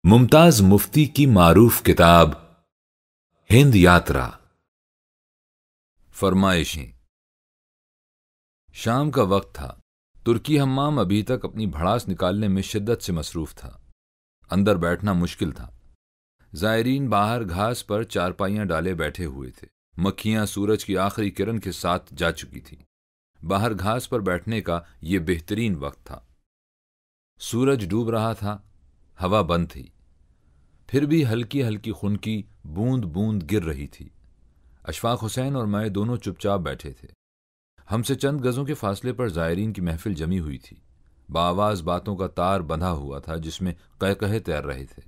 मुमताज मुफ्ती की मारूफ किताब हिंद यात्रा। फरमाइशें। शाम का वक्त था। तुर्की हम्माम अभी तक अपनी भड़ास निकालने में शिद्दत से मसरूफ था। अंदर बैठना मुश्किल था। ज़ायरीन बाहर घास पर चारपाइयां डाले बैठे हुए थे। मक्खियां सूरज की आखिरी किरण के साथ जा चुकी थीं। बाहर घास पर बैठने का ये बेहतरीन वक्त था। सूरज डूब रहा था, हवा बंद थी, फिर भी हल्की हल्की खुनकी बूंद बूंद गिर रही थी। अशफाक हुसैन और मैं दोनों चुपचाप बैठे थे। हमसे चंद गजों के फासले पर ज़ायरीन की महफिल जमी हुई थी। बाआवाज़ बातों का तार बंधा हुआ था जिसमें कहकहे तैर रहे थे।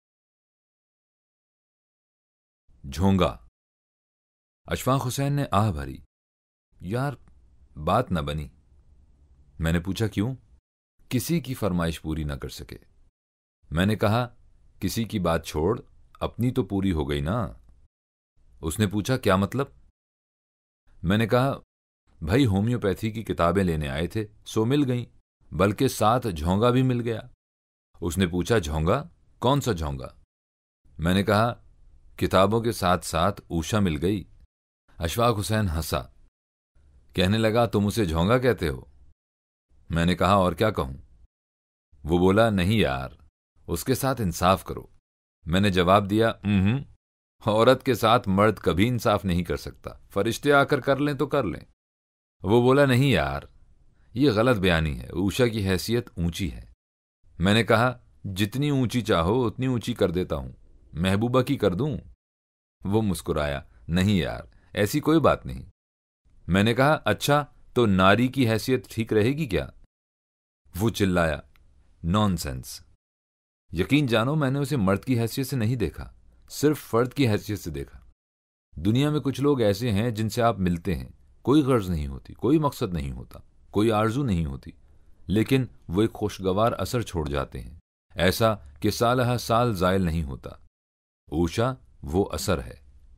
झोंगा। अशफाक हुसैन ने आह भरी, यार बात न बनी। मैंने पूछा, क्यों? किसी की फरमाइश पूरी न कर सके। मैंने कहा, किसी की बात छोड़, अपनी तो पूरी हो गई ना। उसने पूछा, क्या मतलब? मैंने कहा, भाई होम्योपैथी की किताबें लेने आए थे, सो मिल गईं, बल्कि साथ झोंगा भी मिल गया। उसने पूछा, झोंगा? कौन सा झोंगा? मैंने कहा, किताबों के साथ साथ ऊषा मिल गई। अशफाक हुसैन हंसा, कहने लगा, तुम उसे झोंगा कहते हो? मैंने कहा, और क्या कहूं? वो बोला, नहीं यार, उसके साथ इंसाफ करो। मैंने जवाब दिया, औरत के साथ मर्द कभी इंसाफ नहीं कर सकता, फरिश्ते आकर कर लें तो कर लें। वो बोला, नहीं यार, ये गलत बयानी है, ऊषा की हैसियत ऊंची है। मैंने कहा, जितनी ऊंची चाहो उतनी ऊंची कर देता हूं, महबूबा की कर दूं? वो मुस्कुराया, नहीं यार, ऐसी कोई बात नहीं। मैंने कहा, अच्छा तो नारी की हैसियत ठीक रहेगी क्या? वो चिल्लाया, नॉनसेंस। यकीन जानो, मैंने उसे मर्द की हैसियत से नहीं देखा, सिर्फ फर्द की हैसियत से देखा। दुनिया में कुछ लोग ऐसे हैं जिनसे आप मिलते हैं, कोई गर्ज नहीं होती, कोई मकसद नहीं होता, कोई आरजू नहीं होती, लेकिन वो एक खुशगवार असर छोड़ जाते हैं, ऐसा कि साल साल जायल नहीं होता। ऊषा वो असर है।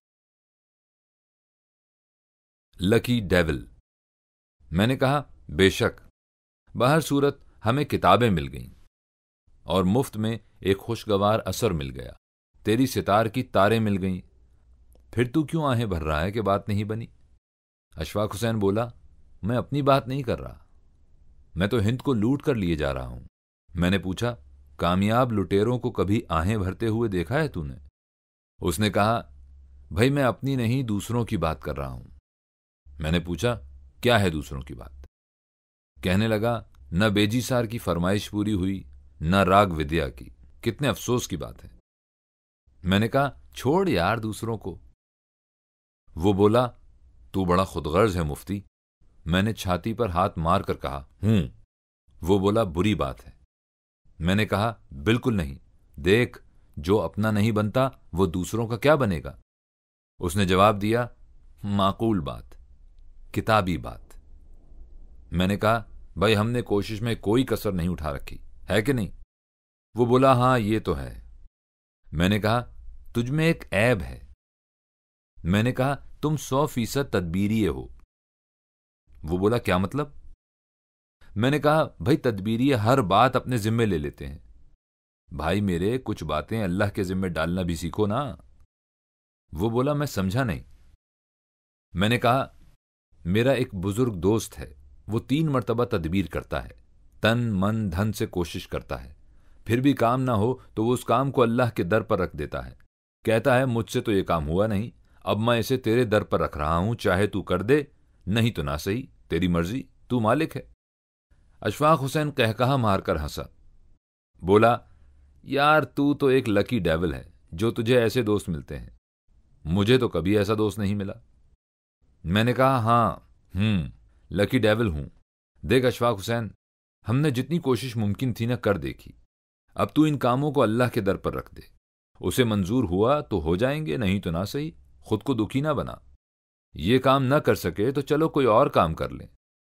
Lucky devil. मैंने कहा, बेशक। बाहर सूरत हमें किताबें मिल गईं और मुफ्त में एक खुशगवार असर मिल गया। तेरी सितार की तारें मिल गईं। फिर तू क्यों आहें भर रहा है कि बात नहीं बनी? अशफाक हुसैन बोला, मैं अपनी बात नहीं कर रहा, मैं तो हिंद को लूट कर लिए जा रहा हूं। मैंने पूछा, कामयाब लुटेरों को कभी आहें भरते हुए देखा है तूने? उसने कहा, भाई मैं अपनी नहीं दूसरों की बात कर रहा हूं। मैंने पूछा, क्या है दूसरों की बात? कहने लगा, न बेजीसार की फरमाइश पूरी हुई, न राग विद्या की। कितने अफसोस की बात है। मैंने कहा, छोड़ यार दूसरों को। वो बोला, तू बड़ा खुदगर्ज है मुफ्ती। मैंने छाती पर हाथ मार कर कहा, हूं। वो बोला, बुरी बात है। मैंने कहा, बिल्कुल नहीं, देख, जो अपना नहीं बनता वो दूसरों का क्या बनेगा? उसने जवाब दिया, माकूल बात, किताबी बात। मैंने कहा, भाई हमने कोशिश में कोई कसर नहीं उठा रखी, है कि नहीं? वो बोला, हां ये तो है। मैंने कहा, तुझ में एक ऐब है। मैंने कहा, तुम 100% तदबीरिये हो। वो बोला, क्या मतलब? मैंने कहा, भाई तदबीरिये हर बात अपने जिम्मे ले लेते हैं। भाई मेरे, कुछ बातें अल्लाह के जिम्मे डालना भी सीखो ना। वो बोला, मैं समझा नहीं। मैंने कहा, मेरा एक बुजुर्ग दोस्त है, वो 3 मरतबा तदबीर करता है, तन मन धन से कोशिश करता है, फिर भी काम ना हो तो वो उस काम को अल्लाह के दर पर रख देता है। कहता है, मुझसे तो ये काम हुआ नहीं, अब मैं इसे तेरे दर पर रख रहा हूं, चाहे तू कर दे, नहीं तो ना सही, तेरी मर्जी, तू मालिक है। अशफाक हुसैन कहकहा मारकर हंसा। बोला, यार तू तो एक लकी डेविल है जो तुझे ऐसे दोस्त मिलते हैं, मुझे तो कभी ऐसा दोस्त नहीं मिला। मैंने कहा, हां, लकी डेविल हूं। देख अशफाक हुसैन, हमने जितनी कोशिश मुमकिन थी ना कर देखी। अब तू इन कामों को अल्लाह के दर पर रख दे, उसे मंजूर हुआ तो हो जाएंगे, नहीं तो ना सही। खुद को दुखी ना बना। ये काम ना कर सके तो चलो कोई और काम कर लें।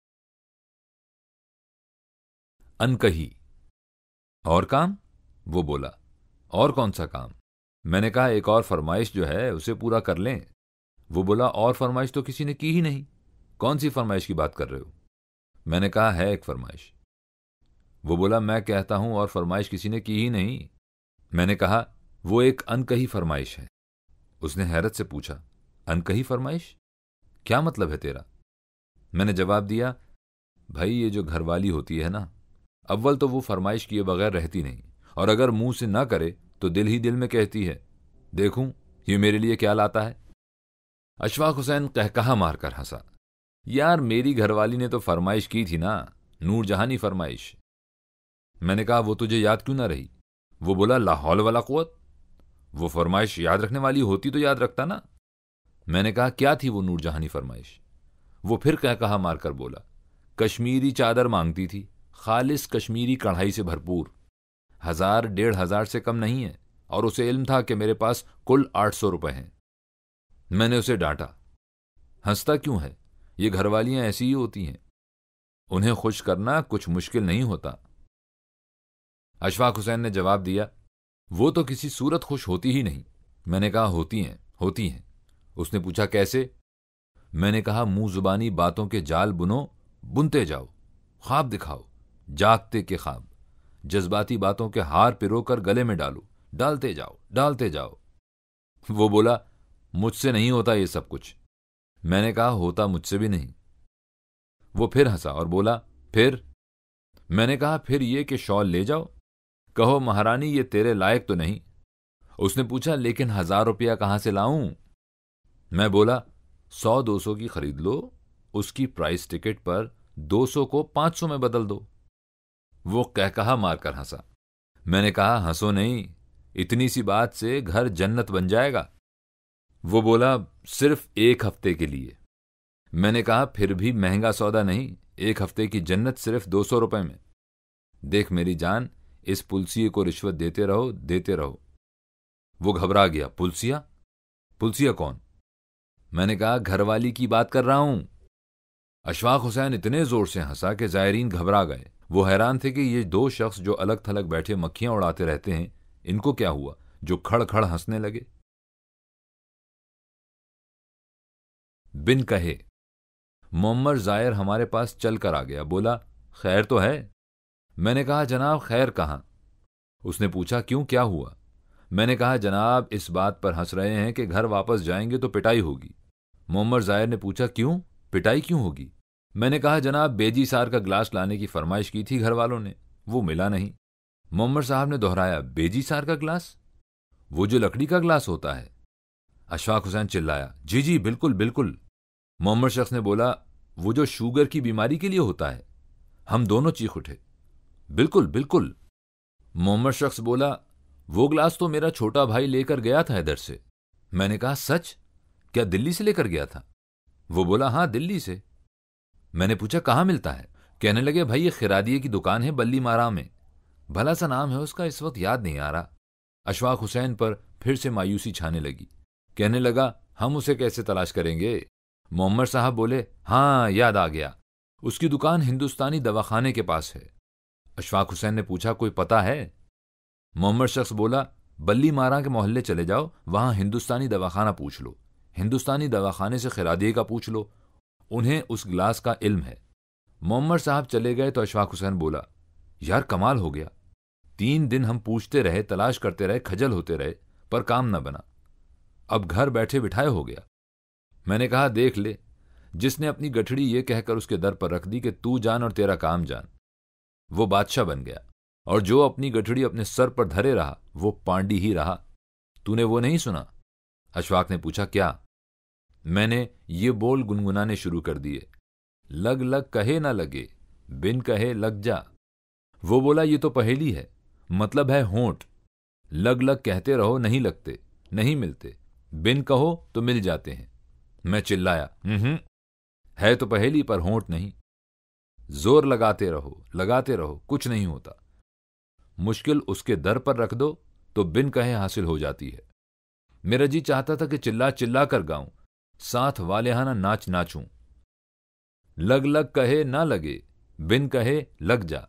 अनकही। और काम? वो बोला, और कौन सा काम? मैंने कहा, एक और फरमाइश जो है उसे पूरा कर लें। वो बोला, और फरमाइश तो किसी ने की ही नहीं, कौन सी फरमाइश की बात कर रहे हो? मैंने कहा, है एक फरमाइश। वो बोला, मैं कहता हूं और फरमाइश किसी ने की ही नहीं। मैंने कहा, वो एक अनकही फरमाइश है। उसने हैरत से पूछा, अनकही फरमाइश? क्या मतलब है तेरा? मैंने जवाब दिया, भाई ये जो घरवाली होती है ना, अव्वल तो वो फरमाइश किए बगैर रहती नहीं, और अगर मुंह से ना करे तो दिल ही दिल में कहती है, देखूं ये मेरे लिए क्या लाता है। अशफाक हुसैन कहकहा मारकर हंसा, यार मेरी घरवाली ने तो फरमाइश की थी ना, नूरजहानी फरमाइश। मैंने कहा, वो तुझे याद क्यों ना रही? वो बोला, ला हौल वला कुव्वत। वो फरमाइश याद रखने वाली होती तो याद रखता ना। मैंने कहा, क्या थी वो नूरजहानी फरमाइश? वो फिर कहकहा मारकर बोला, कश्मीरी चादर मांगती थी, खालिस कश्मीरी कढ़ाई से भरपूर, 1000-1500 से कम नहीं है, और उसे इल्म था कि मेरे पास कुल 800 रुपए हैं। मैंने उसे डांटा, हंसता क्यों है? ये घरवालियां ऐसी ही होती हैं, उन्हें खुश करना कुछ मुश्किल नहीं होता। अशफाक हुसैन ने जवाब दिया, वो तो किसी सूरत खुश होती ही नहीं। मैंने कहा, होती हैं, होती हैं। उसने पूछा, कैसे? मैंने कहा, मुंह जुबानी बातों के जाल बुनो, बुनते जाओ, ख्वाब दिखाओ, जागते के ख्वाब, जज्बाती बातों के हार पिरोकर गले में डालो, डालते जाओ, डालते जाओ। वो बोला, मुझसे नहीं होता ये सब कुछ। मैंने कहा, होता मुझसे भी नहीं। वो फिर हंसा और बोला, फिर? मैंने कहा, फिर ये कि शॉल ले जाओ, कहो महारानी ये तेरे लायक तो नहीं। उसने पूछा, लेकिन 1000 रुपया कहां से लाऊं? मैं बोला, 100-200 की खरीद लो, उसकी प्राइस टिकट पर 200 को 500 में बदल दो। वो कहकहा मारकर हंसा। मैंने कहा, हंसो नहीं, इतनी सी बात से घर जन्नत बन जाएगा। वो बोला, सिर्फ 1 हफ्ते के लिए। मैंने कहा, फिर भी महंगा सौदा नहीं, 1 हफ्ते की जन्नत सिर्फ 200 रुपए में। देख मेरी जान, इस पुलसिये को रिश्वत देते रहो, देते रहो। वो घबरा गया, पुलसिया? पुलसिया कौन? मैंने कहा, घरवाली की बात कर रहा हूं। अशफाक हुसैन इतने जोर से हंसा कि जायरीन घबरा गए। वो हैरान थे कि ये 2 शख्स जो अलग थलग बैठे मक्खियां उड़ाते रहते हैं, इनको क्या हुआ जो खड़ खड़ हंसने लगे। बिन कहे मोहम्मद जायर हमारे पास चल कर आ गया। बोला, खैर तो है? मैंने कहा, जनाब खैर कहां? उसने पूछा, क्यों, क्या हुआ? मैंने कहा, जनाब इस बात पर हंस रहे हैं कि घर वापस जाएंगे तो पिटाई होगी। मोहम्मद जायर ने पूछा, क्यों, पिटाई क्यों होगी? मैंने कहा, जनाब बेजी सार का ग्लास लाने की फरमाइश की थी घर वालों ने, वो मिला नहीं। मोहम्मद साहब ने दोहराया, बेजी सार का ग्लास? वो जो लकड़ी का ग्लास होता है? अशफाक हुसैन चिल्लाया, जी जी बिल्कुल बिल्कुल। मोहम्मद शख्स ने बोला, वो जो शुगर की बीमारी के लिए होता है? हम दोनों चीख उठे, बिल्कुल बिल्कुल। मोहम्मद शख्स बोला, वो ग्लास तो मेरा छोटा भाई लेकर गया था इधर से। मैंने कहा, सच? क्या दिल्ली से लेकर गया था? वो बोला, हां दिल्ली से। मैंने पूछा, कहां मिलता है? कहने लगे, भाई ये खिरादिये की दुकान है बल्ली मारा में, भला सा नाम है उसका, इस वक्त याद नहीं आ रहा। अशफाक हुसैन पर फिर से मायूसी छाने लगी। कहने लगा, हम उसे कैसे तलाश करेंगे? मोहम्मद साहब बोले, हां याद आ गया, उसकी दुकान हिंदुस्तानी दवाखाने के पास है। अशफाक हुसैन ने पूछा, कोई पता है? मोहम्मद शख्स बोला, बल्ली मारा के मोहल्ले चले जाओ, वहां हिंदुस्तानी दवाखाना पूछ लो, हिंदुस्तानी दवाखाने से खिरादिये का पूछ लो, उन्हें उस ग्लास का इल्म है। मोहम्मद साहब चले गए तो अशफाक हुसैन बोला, यार कमाल हो गया, 3 दिन हम पूछते रहे, तलाश करते रहे, खजल होते रहे, पर काम न बना, अब घर बैठे बिठाए हो गया। मैंने कहा, देख ले, जिसने अपनी गठड़ी ये कहकर उसके दर पर रख दी कि तू जान और तेरा काम जान, वो बादशाह बन गया, और जो अपनी गठड़ी अपने सर पर धरे रहा वो पांडी ही रहा। तूने वो नहीं सुना? अशफाक ने पूछा, क्या? मैंने ये बोल गुनगुनाने शुरू कर दिए, लग लग कहे ना लगे, बिन कहे लग जा। वो बोला, ये तो पहेली है, मतलब है होंठ, लग लग कहते रहो नहीं लगते, नहीं मिलते, बिन कहो तो मिल जाते हैं। मैं चिल्लाया, है तो पहेली पर होंठ नहीं, जोर लगाते रहो कुछ नहीं होता, मुश्किल उसके दर पर रख दो तो बिन कहे हासिल हो जाती है। मेरा जी चाहता था कि चिल्ला चिल्ला कर गाऊं, साथ वालेहाना नाच नाचूं, लग लग कहे ना लगे, बिन कहे लग जा।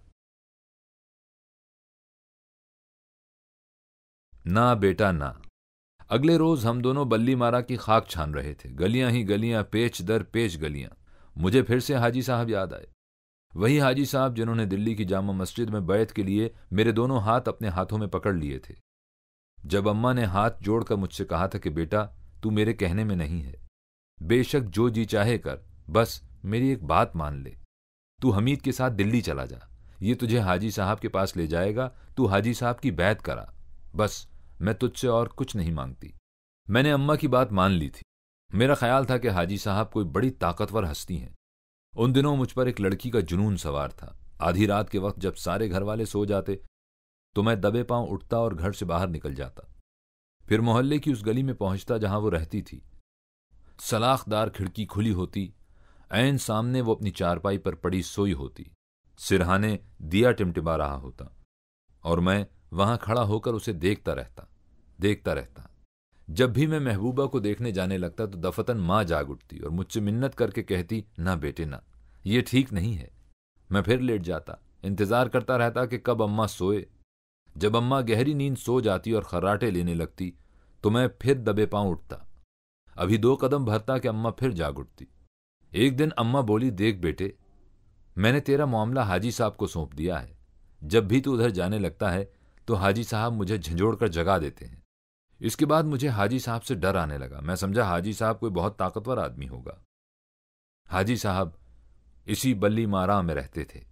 ना बेटा ना। अगले रोज हम दोनों बल्ली मारा की खाक छान रहे थे, गलियां ही गलियां, पेच दर पेच गलियां। मुझे फिर से हाजी साहब याद आए, वही हाजी साहब जिन्होंने दिल्ली की जामा मस्जिद में बैत के लिए मेरे दोनों हाथ अपने हाथों में पकड़ लिए थे। जब अम्मा ने हाथ जोड़कर मुझसे कहा था कि बेटा तू मेरे कहने में नहीं है, बेशक जो जी चाहे कर, बस मेरी एक बात मान ले, तू हमीद के साथ दिल्ली चला जा, ये तुझे हाजी साहब के पास ले जाएगा, तू हाजी साहब की बैत करा, बस मैं तुझसे और कुछ नहीं मांगती। मैंने अम्मा की बात मान ली थी। मेरा ख्याल था कि हाजी साहब कोई बड़ी ताकतवर हस्ती हैं। उन दिनों मुझ पर एक लड़की का जुनून सवार था। आधी रात के वक्त जब सारे घर वाले सो जाते तो मैं दबे पांव उठता और घर से बाहर निकल जाता। फिर मोहल्ले की उस गली में पहुंचता जहां वो रहती थी। सलाखदार खिड़की खुली होती, ऐन सामने वो अपनी चारपाई पर पड़ी सोई होती, सिरहाने दिया टिमटिमा रहा होता और मैं वहां खड़ा होकर उसे देखता रहता। जब भी मैं महबूबा को देखने जाने लगता तो दफतन माँ जाग उठती और मुझसे मिन्नत करके कहती, ना बेटे ना, ये ठीक नहीं है। मैं फिर लेट जाता, इंतजार करता रहता कि कब अम्मा सोए। जब अम्मा गहरी नींद सो जाती और खर्राटे लेने लगती तो मैं फिर दबे पांव उठता। अभी 2 कदम भरता कि अम्मा फिर जाग उठती। एक दिन अम्मा बोली, देख बेटे, मैंने तेरा मामला हाजी साहब को सौंप दिया है। जब भी तू उधर जाने लगता है तो हाजी साहब मुझे झंझोड़ कर जगा देते हैं। इसके बाद मुझे हाजी साहब से डर आने लगा। मैं समझा हाजी साहब कोई बहुत ताकतवर आदमी होगा। हाजी साहब इसी बल्ली मारा में रहते थे।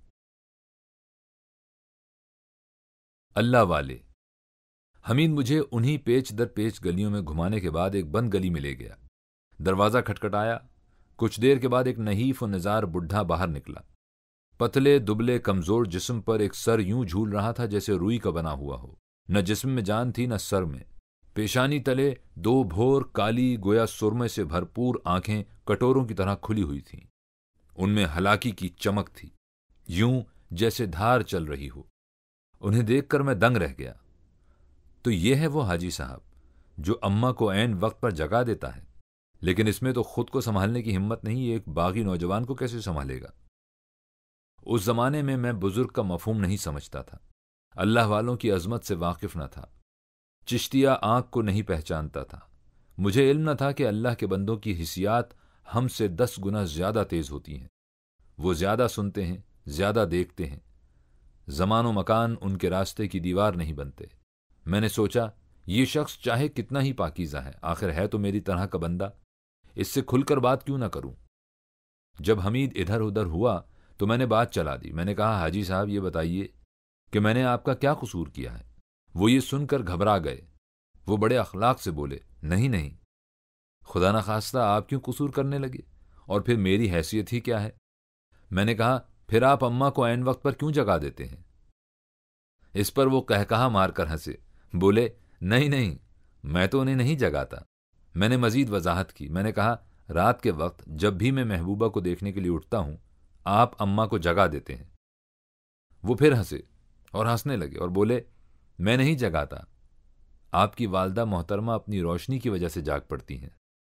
अल्लाह वाले। हमीद मुझे उन्हीं पेच दर पेच गलियों में घुमाने के बाद एक बंद गली में ले गया। दरवाजा खटखटाया। कुछ देर के बाद एक नहीफ और निजार बुढ़ा बाहर निकला। पतले दुबले कमजोर जिस्म पर एक सर यूं झूल रहा था जैसे रुई का बना हुआ हो। न जिस्म में जान थी न सर में। पेशानी तले 2 भोर काली गोया सुरमे से भरपूर आंखें कटोरों की तरह खुली हुई थीं। उनमें हलाकी की चमक थी, यूं जैसे धार चल रही हो। उन्हें देखकर मैं दंग रह गया। तो ये है वो हाजी साहब जो अम्मा को ऐन वक्त पर जगा देता है। लेकिन इसमें तो खुद को संभालने की हिम्मत नहीं, एक बागी नौजवान को कैसे संभालेगा। उस जमाने में मैं बुजुर्ग का मफहूम नहीं समझता था, अल्लाह वालों की अजमत से वाकिफ न था, चिश्तिया आंख को नहीं पहचानता था। मुझे इल्म न था कि अल्लाह के बंदों की हिस्सियात हमसे 10 गुना ज्यादा तेज होती हैं। वो ज्यादा सुनते हैं, ज्यादा देखते हैं। जमानो मकान उनके रास्ते की दीवार नहीं बनते। मैंने सोचा, ये शख्स चाहे कितना ही पाकीज़ा है, आखिर है तो मेरी तरह का बंदा, इससे खुलकर बात क्यों ना करूं। जब हमीद इधर उधर हुआ तो मैंने बात चला दी। मैंने कहा, हाजी साहब ये बताइए कि मैंने आपका क्या कसूर किया है। वो ये सुनकर घबरा गए। वो बड़े अखलाक से बोले, नहीं नहीं, खुदा न खास्ता आप क्यों कसूर करने लगे, और फिर मेरी हैसियत ही क्या है। मैंने कहा, फिर आप अम्मा को ऐन वक्त पर क्यों जगा देते हैं। इस पर वो कहकहा मारकर हंसे, बोले, नहीं नहीं, मैं तो उन्हें नहीं जगाता। मैंने मजीद वजाहत की। मैंने कहा, रात के वक्त जब भी मैं महबूबा को देखने के लिए उठता हूं, आप अम्मा को जगा देते हैं। वो फिर हंसे और हंसने लगे और बोले, मैं नहीं जगाता, आपकी वालदा मोहतरमा अपनी रोशनी की वजह से जाग पड़ती हैं।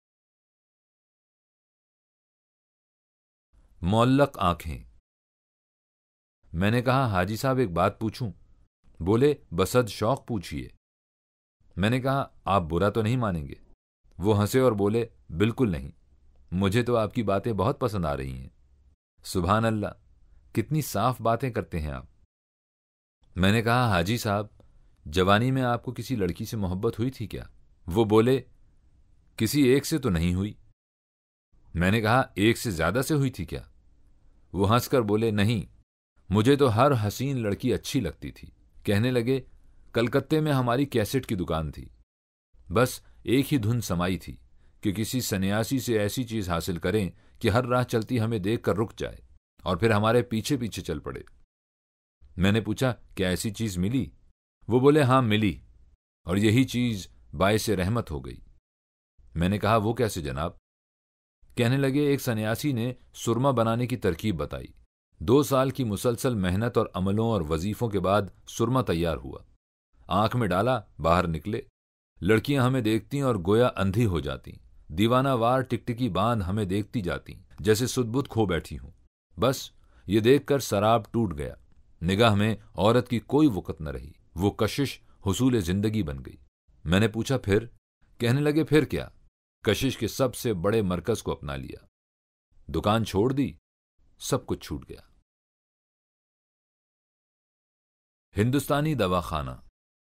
मुअल्लक आंखें। मैंने कहा, हाजी साहब एक बात पूछूं। बोले, बसद शौक पूछिए। मैंने कहा, आप बुरा तो नहीं मानेंगे। वो हंसे और बोले, बिल्कुल नहीं, मुझे तो आपकी बातें बहुत पसंद आ रही हैं। सुभान अल्लाह, कितनी साफ बातें करते हैं आप। मैंने कहा, हाजी साहब, जवानी में आपको किसी लड़की से मोहब्बत हुई थी क्या। वो बोले, किसी एक से तो नहीं हुई। मैंने कहा, एक से ज्यादा से हुई थी क्या। वो हंसकर बोले, नहीं, मुझे तो हर हसीन लड़की अच्छी लगती थी। कहने लगे, कलकत्ते में हमारी कैसेट की दुकान थी, बस एक ही धुन समाई थी कि किसी सन्यासी से ऐसी चीज हासिल करें कि हर राह चलती हमें देखकर रुक जाए और फिर हमारे पीछे पीछे चल पड़े। मैंने पूछा, क्या ऐसी चीज मिली। वो बोले, हां मिली, और यही चीज बायसे रहमत हो गई। मैंने कहा, वो कैसे जनाब। कहने लगे, एक सन्यासी ने सुरमा बनाने की तरकीब बताई। 2 साल की मुसलसल मेहनत और अमलों और वजीफों के बाद सुरमा तैयार हुआ। आंख में डाला, बाहर निकले। लड़कियां हमें देखती और गोया अंधी हो जाती, दीवानावार टिकटिकी बांध हमें देखती जाती जैसे सुदबुद खो बैठी हूं। बस ये देखकर सराब टूट गया। निगाह में औरत की कोई वक़्त न रही। वो कशिश हुसूल जिंदगी बन गई। मैंने पूछा, फिर। कहने लगे, फिर क्या, कशिश के सबसे बड़े मरकज को अपना लिया, दुकान छोड़ दी, सब कुछ छूट गया। हिंदुस्तानी दवाखाना।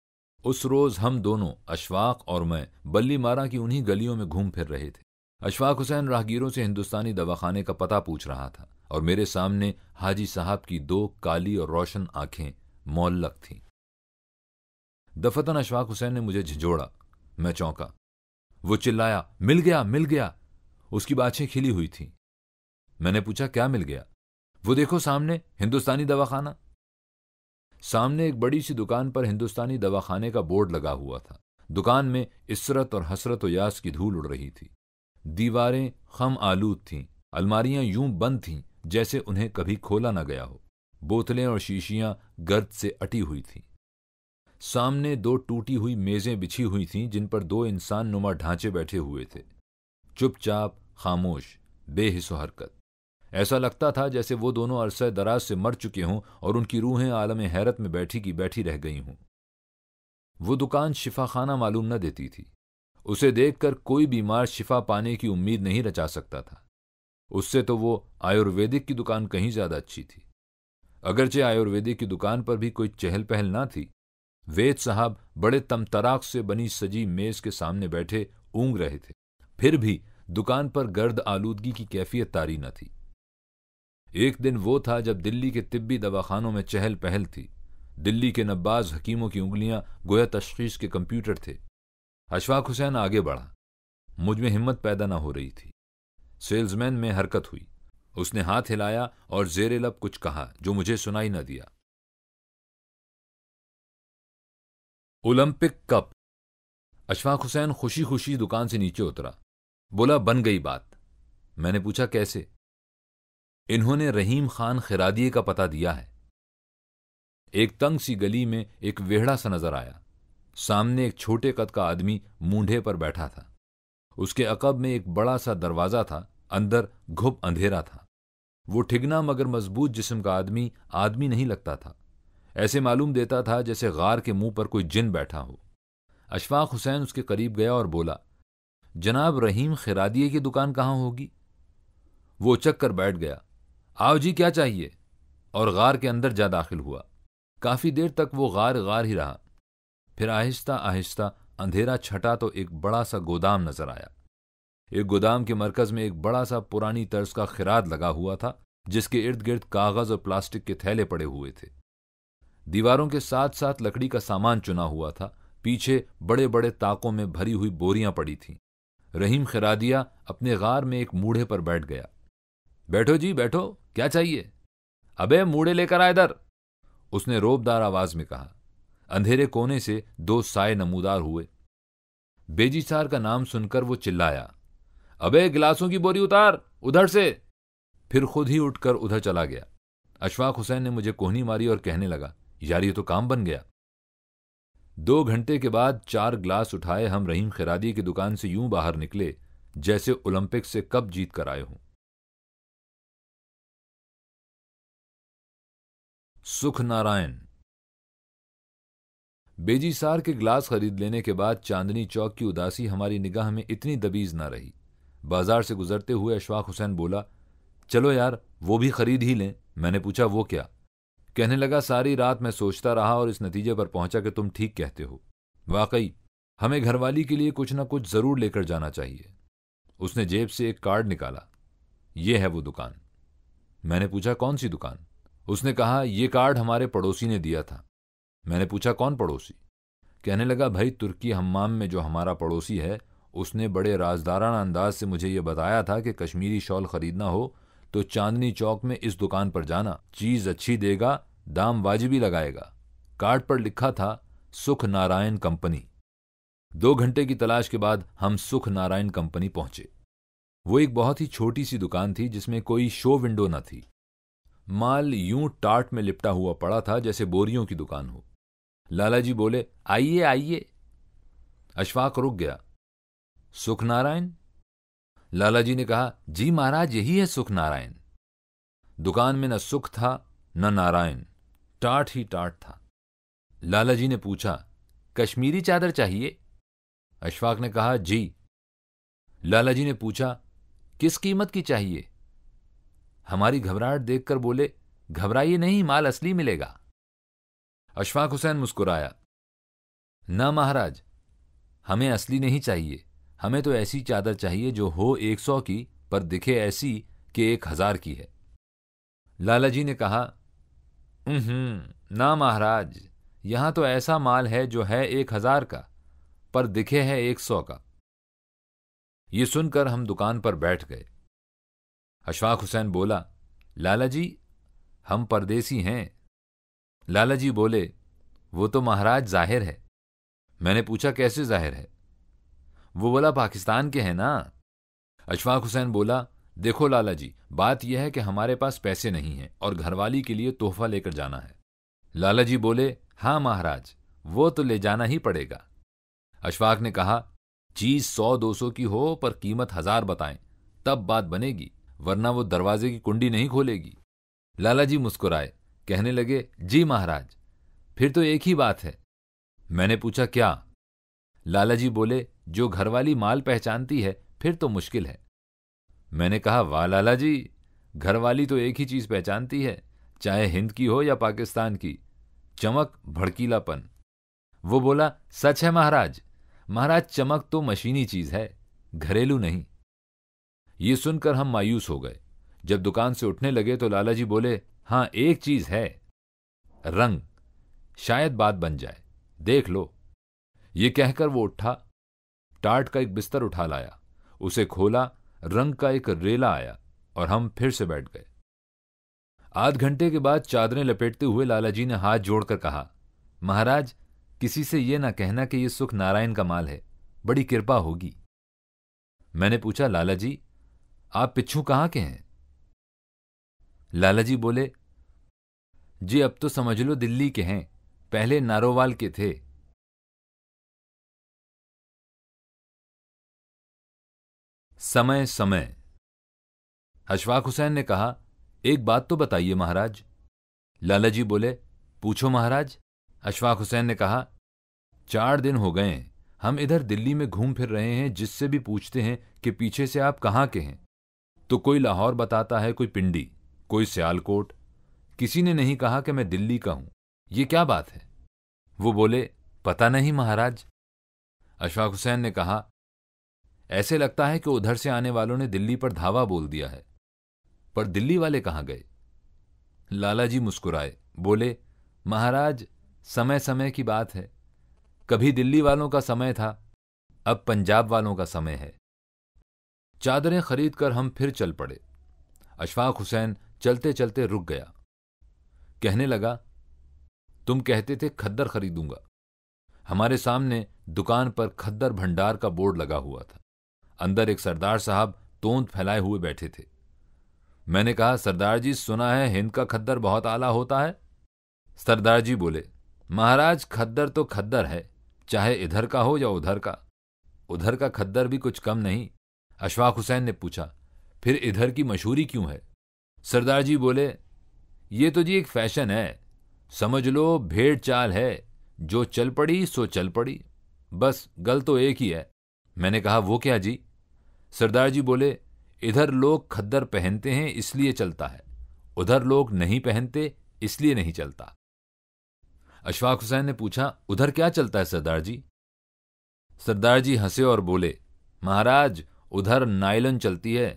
उस रोज हम दोनों, अशफाक और मैं, बल्ली मारा की उन्हीं गलियों में घूम फिर रहे थे। अशफाक हुसैन राहगीरों से हिंदुस्तानी दवाखाने का पता पूछ रहा था और मेरे सामने हाजी साहब की दो काली और रोशन आंखें मौल्लक थीं। दफतन अशफाक हुसैन ने मुझे झिझोड़ा। मैं चौंका। वो चिल्लाया, मिल गया, मिल गया। उसकी बाछें खिली हुई थीं। मैंने पूछा, क्या मिल गया? वो देखो सामने, हिंदुस्तानी दवाखाना। सामने एक बड़ी सी दुकान पर हिंदुस्तानी दवाखाने का बोर्ड लगा हुआ था। दुकान में इसरत और हसरत और यास की धूल उड़ रही थी। दीवारें खम आलूद थीं। अलमारियां यूं बंद थीं जैसे उन्हें कभी खोला न गया हो। बोतलें और शीशियां गर्द से अटी हुई थीं। सामने दो टूटी हुई मेजें बिछी हुई थीं जिन पर दो इंसान नुमा ढांचे बैठे हुए थे, चुपचाप, खामोश, बेहिस्सो हरकत। ऐसा लगता था जैसे वो दोनों अरसे दराज से मर चुके हों और उनकी रूहें आलम हैरत में बैठी की बैठी रह गई हों। वो दुकान शिफाखाना मालूम न देती थी। उसे देखकर कोई बीमार शिफा पाने की उम्मीद नहीं रचा सकता था। उससे तो वो आयुर्वेदिक की दुकान कहीं ज्यादा अच्छी थी। अगरचे आयुर्वेदिक की दुकान पर भी कोई चहल पहल ना थी। वेद साहब बड़े तमतराक से बनी सजी मेज के सामने बैठे ऊँग रहे थे। फिर भी दुकान पर गर्द आलूदगी की कैफियत तारी न थी। एक दिन वो था जब दिल्ली के तिब्बी दवाखानों में चहल पहल थी। दिल्ली के नब्बाज हकीमों की उंगलियां गोया तशखीस के कंप्यूटर थे। अशफाक हुसैन आगे बढ़ा। मुझ में हिम्मत पैदा न हो रही थी। सेल्समैन में हरकत हुई। उसने हाथ हिलाया और जेरे लब कुछ कहा जो मुझे सुनाई न दिया। Olympic cup. अशफाक हुसैन खुशी खुशी दुकान से नीचे उतरा। बोला, बन गई बात। मैंने पूछा, कैसे? इन्होंने रहीम खान खिरादिए का पता दिया है। एक तंग सी गली में एक वेहड़ा सा नजर आया। सामने एक छोटे कद का आदमी मूंढे पर बैठा था। उसके अकब में एक बड़ा सा दरवाजा था। अंदर घुप अंधेरा था। वो ठिगना मगर मजबूत जिस्म का आदमी नहीं लगता था। ऐसे मालूम देता था जैसे गार के मुंह पर कोई जिन बैठा हो। अशफाक हुसैन उसके करीब गया और बोला, जनाब रहीम खिरादिए की दुकान कहाँ होगी? वो उचक कर बैठ गया। आओ जी, क्या चाहिए? और गार के अंदर जा दाखिल हुआ। काफी देर तक वो गार ही रहा। फिर आहिस्ता आहिस्ता अंधेरा छटा तो एक बड़ा सा गोदाम नजर आया। एक गोदाम के मरकज में एक बड़ा सा पुरानी तर्ज का खिराद लगा हुआ था जिसके इर्द गिर्द कागज और प्लास्टिक के थैले पड़े हुए थे। दीवारों के साथ साथ लकड़ी का सामान चुना हुआ था। पीछे बड़े बड़े ताकों में भरी हुई बोरियां पड़ी थीं। रहीम खिरादिया अपने गार में एक मूढ़े पर बैठ गया। बैठो जी बैठो, क्या चाहिए? अबे मूढ़े लेकर आ इधर, उसने रोबदार आवाज में कहा। अंधेरे कोने से दो साए नमूदार हुए। बेजी सार का नाम सुनकर वो चिल्लाया, अबे गिलासों की बोरी उतार उधर से। फिर खुद ही उठकर उधर चला गया। अशफाक हुसैन ने मुझे कोहनी मारी और कहने लगा, यार ये तो काम बन गया। 2 घंटे के बाद 4 गिलास उठाए हम रहीम खिरादी की दुकान से यूं बाहर निकले जैसे ओलंपिक से कप जीत कर आए हों। सुख नारायण। बेजी सार के गिलास खरीद लेने के बाद चांदनी चौक की उदासी हमारी निगाह में इतनी दबीज ना रही। बाजार से गुजरते हुए अशफाक हुसैन बोला, चलो यार वो भी खरीद ही लें। मैंने पूछा, वो क्या? कहने लगा, सारी रात मैं सोचता रहा और इस नतीजे पर पहुंचा कि तुम ठीक कहते हो। वाकई हमें घरवाली के लिए कुछ ना कुछ जरूर लेकर जाना चाहिए। उसने जेब से एक कार्ड निकाला। यह है वो दुकान। मैंने पूछा, कौन सी दुकान? उसने कहा, यह कार्ड हमारे पड़ोसी ने दिया था। मैंने पूछा, कौन पड़ोसी? कहने लगा, भाई तुर्की हम्माम में जो हमारा पड़ोसी है उसने बड़े राजदाराना अंदाज से मुझे यह बताया था कि कश्मीरी शॉल खरीदना हो तो चांदनी चौक में इस दुकान पर जाना, चीज अच्छी देगा, दाम वाजिबी लगाएगा। कार्ड पर लिखा था सुख नारायण कंपनी। 2 घंटे की तलाश के बाद हम सुख नारायण कंपनी पहुंचे। वो एक बहुत ही छोटी सी दुकान थी जिसमें कोई शो विंडो न थी। माल यूं टाट में लिपटा हुआ पड़ा था जैसे बोरियों की दुकान हो। लालाजी बोले, आइए आइए। अशफाक रुक गया। सुख नारायण? लालाजी ने कहा, जी महाराज यही है सुख नारायण। दुकान में न सुख था न नारायण, टाट ही टाट था। लालाजी ने पूछा, कश्मीरी चादर चाहिए? अशफाक ने कहा, जी। लालाजी ने पूछा, किस कीमत की चाहिए? हमारी घबराहट देखकर बोले, घबराइए नहीं, माल असली मिलेगा। अशफाक हुसैन मुस्कुराया। ना महाराज, हमें असली नहीं चाहिए, हमें तो ऐसी चादर चाहिए जो हो 100 की पर दिखे ऐसी कि 1000 की है। लाला जी ने कहा, ना महाराज, यहां तो ऐसा माल है जो है 1000 का पर दिखे है 100 का। ये सुनकर हम दुकान पर बैठ गए। अशफाक हुसैन बोला, लाला जी, हम परदेसी हैं। लाला जी बोले, वो तो महाराज जाहिर है। मैंने पूछा, कैसे जाहिर है? वो बोला, पाकिस्तान के हैं ना। अशफाक हुसैन बोला, देखो लाला जी, बात यह है कि हमारे पास पैसे नहीं हैं और घरवाली के लिए तोहफा लेकर जाना है। लाला जी बोले, हाँ महाराज, वो तो ले जाना ही पड़ेगा। अशफाक ने कहा, चीज 100-200 की हो पर कीमत 1000 बताएं, तब बात बनेगी, वरना वो दरवाजे की कुंडी नहीं खोलेगी। लाला जी मुस्कुराए, कहने लगे, जी महाराज, फिर तो एक ही बात है। मैंने पूछा, क्या? लाला जी बोले, जो घरवाली माल पहचानती है फिर तो मुश्किल है। मैंने कहा, वाह लाला जी, घरवाली तो एक ही चीज पहचानती है, चाहे हिंद की हो या पाकिस्तान की, चमक, भड़कीलापन। वो बोला, सच है महाराज, महाराज चमक तो मशीनी चीज है, घरेलू नहीं। ये सुनकर हम मायूस हो गए। जब दुकान से उठने लगे तो लाला जी बोले, हाँ एक चीज है, रंग, शायद बात बन जाए, देख लो। ये कहकर वो उठा, टाट का एक बिस्तर उठा लाया, उसे खोला, रंग का एक रेला आया और हम फिर से बैठ गए। आध घंटे के बाद चादरें लपेटते हुए लाला जी ने हाथ जोड़कर कहा, महाराज, किसी से ये ना कहना कि ये सुख नारायण का माल है, बड़ी कृपा होगी। मैंने पूछा, लाला जी, आप पिच्छू कहाँ के हैं? लाला जी बोले, जी अब तो समझ लो दिल्ली के हैं, पहले नारोवाल के थे। समय समय। अशफाक हुसैन ने कहा, एक बात तो बताइए महाराज। लाला जी बोले, पूछो महाराज। अशफाक हुसैन ने कहा, 4 दिन हो गए हैं, हम इधर दिल्ली में घूम फिर रहे हैं, जिससे भी पूछते हैं कि पीछे से आप कहाँ के हैं, तो कोई लाहौर बताता है, कोई पिंडी, कोई सियालकोट, किसी ने नहीं कहा कि मैं दिल्ली का हूं। ये क्या बात है? वो बोले, पता नहीं महाराज। अशफाक हुसैन ने कहा, ऐसे लगता है कि उधर से आने वालों ने दिल्ली पर धावा बोल दिया है, पर दिल्ली वाले कहाँ गए? लाला जी मुस्कुराए, बोले, महाराज, समय समय की बात है, कभी दिल्ली वालों का समय था, अब पंजाब वालों का समय है। चादरें खरीदकर हम फिर चल पड़े। अशफाक हुसैन चलते चलते रुक गया, कहने लगा, तुम कहते थे खद्दर खरीदूंगा। हमारे सामने दुकान पर खद्दर भंडार का बोर्ड लगा हुआ था। अंदर एक सरदार साहब तोंद फैलाए हुए बैठे थे। मैंने कहा, सरदार जी, सुना है हिंद का खद्दर बहुत आला होता है। सरदार जी बोले, महाराज, खद्दर तो खद्दर है, चाहे इधर का हो या उधर का। उधर का खद्दर भी कुछ कम नहीं। अशफाक हुसैन ने पूछा, फिर इधर की मशहूरी क्यों है? सरदार जी बोले, ये तो जी एक फैशन है, समझ लो भेड़ चाल है, जो चल पड़ी सो चल पड़ी, बस गल तो एक ही है। मैंने कहा, वो क्या जी? सरदार जी बोले, इधर लोग खद्दर पहनते हैं इसलिए चलता है, उधर लोग नहीं पहनते इसलिए नहीं चलता। अशफाक हुसैन ने पूछा, उधर क्या चलता है सरदार जी? सरदार जी हंसे और बोले, महाराज, उधर नायलन चलती है,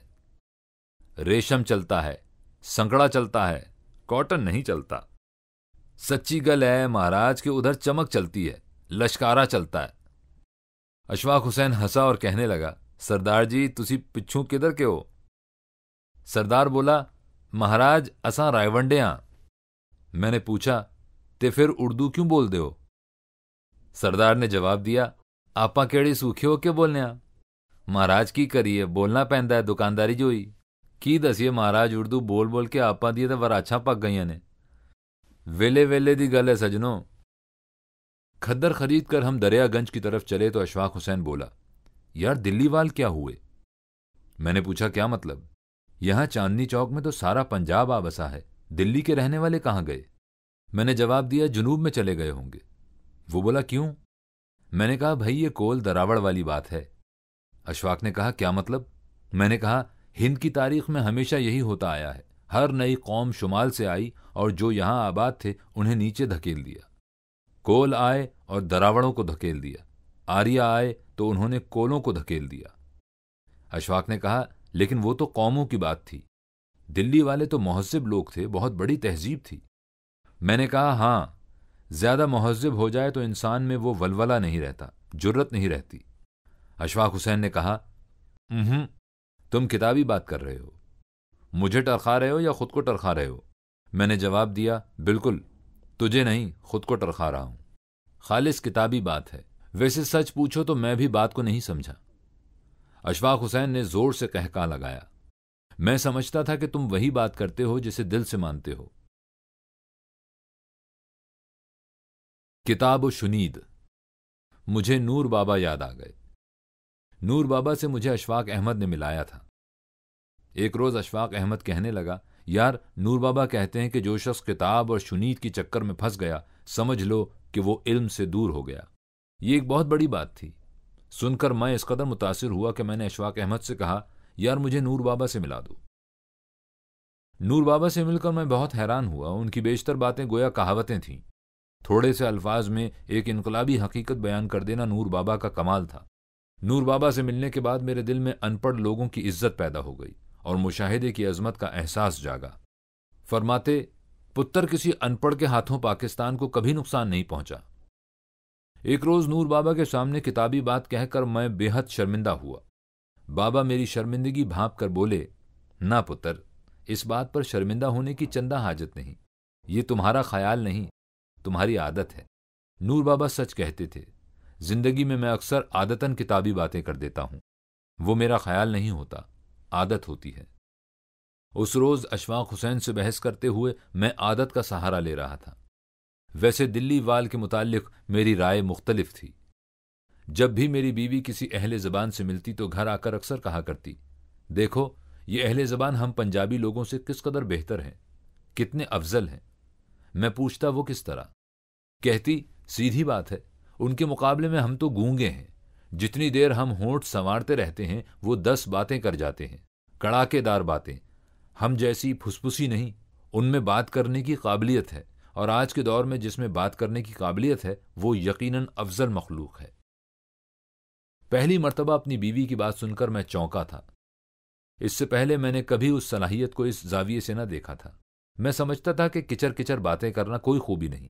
रेशम चलता है, संकड़ा चलता है, कॉटन नहीं चलता। सच्ची गल है महाराज कि उधर चमक चलती है, लश्कारा चलता है। अशफाक हुसैन हंसा और कहने लगा, सरदार जी, तुसी पिछू किधर के हो? सरदार बोला, महाराज, असां रायवंडे हां। मैंने पूछा, ते फिर उर्दू क्यों बोल दे हो? सरदार ने जवाब दिया, आपा केड़ी सूखे हो के बोलने आ? महाराज की करिए, बोलना पैंदा है, दुकानदारी जो ही। की दसिए महाराज, उर्दू बोल बोल के आपा दी तो वराछा पक गई ने। वेले वेले दी गल है सजनों। खद्दर खरीद कर हम दरियागंज की तरफ चले तो अशफाक हुसैन बोला, यार दिल्ली वाल क्या हुए? मैंने पूछा, क्या मतलब? यहां चांदनी चौक में तो सारा पंजाब आ बसा है, दिल्ली के रहने वाले कहां गए? मैंने जवाब दिया, जुनूब में चले गए होंगे। वो बोला, क्यों? मैंने कहा, भाई ये कोल दरावड़ वाली बात है। अशफाक ने कहा, क्या मतलब? मैंने कहा, हिंद की तारीख में हमेशा यही होता आया है, हर नई कौम शुमाल से आई और जो यहां आबाद थे उन्हें नीचे धकेल दिया। कोल आए और दरावड़ों को धकेल दिया, आर्या आए तो उन्होंने कोलों को धकेल दिया। अशफाक ने कहा, लेकिन वो तो कौमों की बात थी, दिल्ली वाले तो महज़िब लोग थे, बहुत बड़ी तहजीब थी। मैंने कहा, हाँ, ज्यादा महज़िब हो जाए तो इंसान में वो वलवला नहीं रहता, जुर्रत नहीं रहती। अशफाक हुसैन ने कहा, तुम किताबी बात कर रहे हो, मुझे टरखा रहे हो या खुद को टरखा रहे हो? मैंने जवाब दिया, बिल्कुल, तुझे नहीं, खुद को टरखा रहा हूं, खालिस किताबी बात है। वैसे सच पूछो तो मैं भी बात को नहीं समझा। अशफाक हुसैन ने जोर से कहका लगाया, मैं समझता था कि तुम वही बात करते हो जिसे दिल से मानते हो। किताब शुनीद। मुझे नूर बाबा याद आ गए। नूर बाबा से मुझे अशफाक अहमद ने मिलाया था। एक रोज अशफाक अहमद कहने लगा, यार, नूर बाबा कहते हैं कि जो शख्स किताब और शुनीद के चक्कर में फंस गया, समझ लो कि वो इल्म से दूर हो गया। ये एक बहुत बड़ी बात थी। सुनकर मैं इस कदर मुतासिर हुआ कि मैंने अशफाक अहमद से कहा, यार, मुझे नूर बाबा से मिला दो। नूर बाबा से मिलकर मैं बहुत हैरान हुआ। उनकी बेशतर बातें गोया कहावतें थीं। थोड़े से अल्फाज में एक इनकलाबी हकीकत बयान कर देना नूर बाबा का कमाल था। नूर बाबा से मिलने के बाद मेरे दिल में अनपढ़ लोगों की इज्जत पैदा हो गई और मुशाहिदे की अजमत का एहसास जागा। फरमाते, पुत्र किसी अनपढ़ के हाथों पाकिस्तान को कभी नुकसान नहीं पहुंचा। एक रोज नूर बाबा के सामने किताबी बात कहकर मैं बेहद शर्मिंदा हुआ। बाबा मेरी शर्मिंदगी भांप कर बोले, ना पुत्र, इस बात पर शर्मिंदा होने की चंदा हाजत नहीं, ये तुम्हारा ख्याल नहीं, तुम्हारी आदत है। नूर बाबा सच कहते थे। जिंदगी में मैं अक्सर आदतन किताबी बातें कर देता हूं। वो मेरा ख्याल नहीं होता, आदत होती है। उस रोज अशफाक हुसैन से बहस करते हुए मैं आदत का सहारा ले रहा था। वैसे दिल्ली वाल के मुताल्लिक मेरी राय मुख्तलिफ थी। जब भी मेरी बीवी किसी अहले ज़बान से मिलती तो घर आकर अक्सर कहा करती, देखो, ये अहले ज़बान हम पंजाबी लोगों से किस कदर बेहतर हैं, कितने अफजल हैं। मैं पूछता, वो किस तरह? कहती, सीधी बात है, उनके मुकाबले में हम तो गूंगे हैं। जितनी देर हम होंठ संवारते रहते हैं वो 10 बातें कर जाते हैं, कड़ाकेदार बातें। हम जैसी फुसफुसी नहीं, उनमें बात करने की काबिलियत है, और आज के दौर में जिसमें बात करने की काबिलियत है वो यकीनन अफजल मखलूक है। पहली मर्तबा अपनी बीवी की बात सुनकर मैं चौंका था। इससे पहले मैंने कभी उस सलाहियत को इस जाविये से न देखा था। मैं समझता था कि किचर किचर बातें करना कोई खूबी नहीं।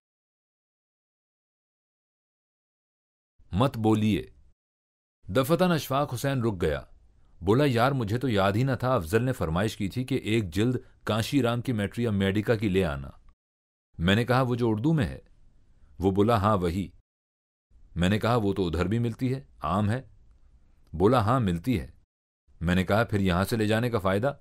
मत बोलिए। दफतन अशफाक हुसैन रुक गया। बोला, यार, मुझे तो याद ही न था अफजल ने फरमाइश की थी कि एक जिल्द कांशीराम की मैट्रिया मेडिका की ले आना। मैंने कहा, वो जो उर्दू में है? वो बोला, हाँ, वही। मैंने कहा, वो तो उधर भी मिलती है, आम है। बोला, हाँ, मिलती है। मैंने कहा, फिर यहां से ले जाने का फायदा?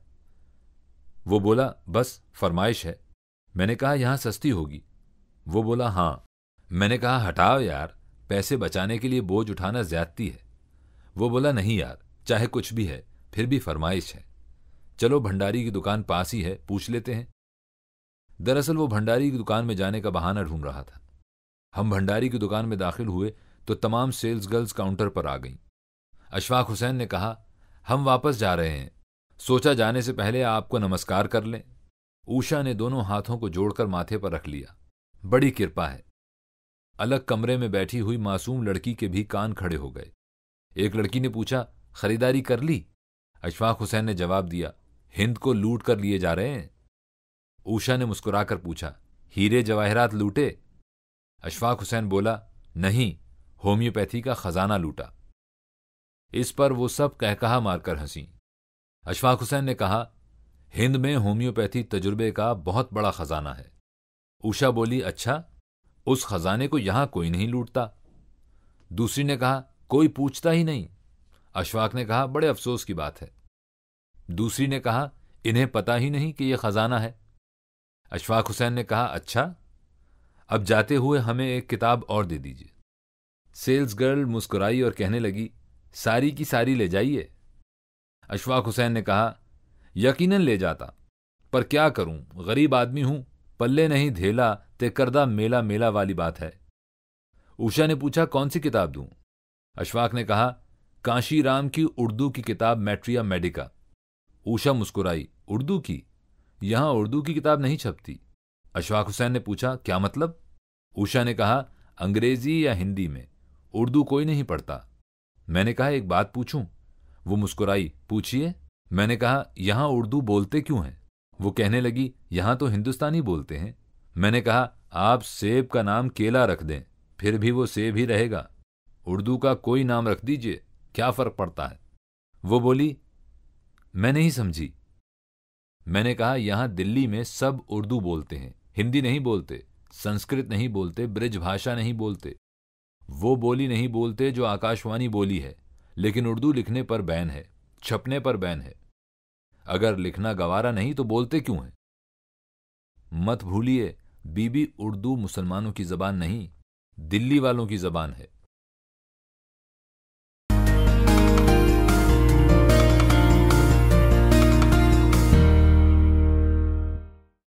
वो बोला, बस फरमाइश है। मैंने कहा, यहां सस्ती होगी? वो बोला, हाँ। मैंने कहा, हटाओ यार, पैसे बचाने के लिए बोझ उठाना ज्यादती है। वो बोला, नहीं यार, चाहे कुछ भी है, फिर भी फरमाइश है। चलो, भंडारी की दुकान पास ही है, पूछ लेते हैं। दरअसल वो भंडारी की दुकान में जाने का बहाना ढूंढ रहा था। हम भंडारी की दुकान में दाखिल हुए तो तमाम सेल्स गर्ल्स काउंटर पर आ गईं। अशफाक हुसैन ने कहा, हम वापस जा रहे हैं, सोचा जाने से पहले आपको नमस्कार कर लें। ऊषा ने दोनों हाथों को जोड़कर माथे पर रख लिया। बड़ी कृपा है। अलग कमरे में बैठी हुई मासूम लड़की के भी कान खड़े हो गए। एक लड़की ने पूछा, खरीदारी कर ली? अशफाक हुसैन ने जवाब दिया, हिंद को लूट कर लिए जा रहे हैं। ऊषा ने मुस्कुराकर पूछा, हीरे जवाहरात लूटे? अशफाक हुसैन बोला, नहीं, होम्योपैथी का खजाना लूटा। इस पर वो सब कहकहा मारकर हंसी। अशफाक हुसैन ने कहा, हिंद में होम्योपैथी तजुर्बे का बहुत बड़ा खजाना है। ऊषा बोली, अच्छा, उस खजाने को यहां कोई नहीं लूटता। दूसरी ने कहा, कोई पूछता ही नहीं। अशफाक ने कहा, बड़े अफसोस की बात है। दूसरी ने कहा, इन्हें पता ही नहीं कि यह खजाना है। अशफाक हुसैन ने कहा, अच्छा, अब जाते हुए हमें एक किताब और दे दीजिए। सेल्स गर्ल मुस्कुराई और कहने लगी, सारी की सारी ले जाइए। अशफाक हुसैन ने कहा, यकीनन ले जाता, पर क्या करूं, गरीब आदमी हूं, पल्ले नहीं धेला ते करदा मेला मेला वाली बात है। ऊषा ने पूछा, कौन सी किताब दूं? अशफाक ने कहा, कांशीराम की उर्दू की किताब मैट्रिया मेडिका। ऊषा मुस्कुराई, उर्दू की? यहां उर्दू की किताब नहीं छपती। अशफाक हुसैन ने पूछा, क्या मतलब? ऊषा ने कहा, अंग्रेजी या हिंदी में, उर्दू कोई नहीं पढ़ता। मैंने कहा, एक बात पूछूं? वो मुस्कुराई, पूछिए। मैंने कहा, यहां उर्दू बोलते क्यों हैं? वो कहने लगी, यहां तो हिंदुस्तानी बोलते हैं। मैंने कहा, आप सेब का नाम केला रख दें, फिर भी वो सेब ही रहेगा। उर्दू का कोई नाम रख दीजिए, क्या फर्क पड़ता है? वो बोली, मैं नहीं समझी। मैंने कहा, यहां दिल्ली में सब उर्दू बोलते हैं, हिंदी नहीं बोलते, संस्कृत नहीं बोलते, ब्रिज भाषा नहीं बोलते, वो बोली नहीं बोलते जो आकाशवाणी बोली है। लेकिन उर्दू लिखने पर बैन है, छपने पर बैन है। अगर लिखना गवारा नहीं तो बोलते क्यों हैं? मत भूलिए, बीबी, उर्दू मुसलमानों की जबान नहीं, दिल्ली वालों की जबान है।